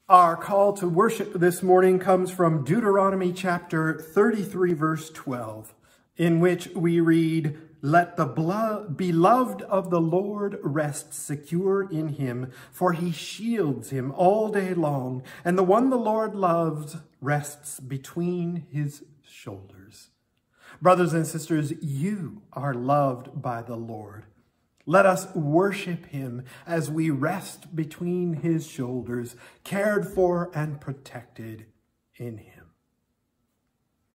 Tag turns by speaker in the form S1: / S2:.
S1: Our call to worship this morning comes from Deuteronomy chapter 33, verse 12, in which we read, "Let the beloved of the Lord rest secure in him, for he shields him all day long, and the one the Lord loves rests between his shoulders." Brothers and sisters, you are loved by the Lord. Let us worship him as we rest between his shoulders, cared for and protected in him.